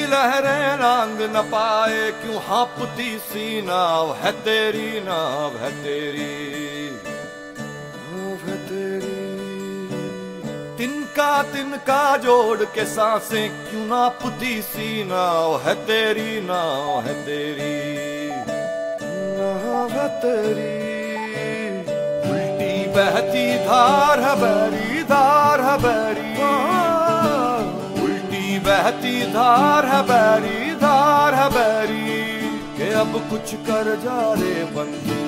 लहरें लांग न पाए, क्यों हाँपती सी नाव है तेरी, नाव है तेरी, नाव है तेरी। तिनका तिनका जोड़ के सांसें क्यों नापती सी नाव है तेरी, नाव है तेरी, नाव है तेरी। उल्टी बहती धार है बैरी, धार है बैरी, उल्टी बहती धार है बैरी, धार है बैरी। के अब कुछ कर जा रे बंदी,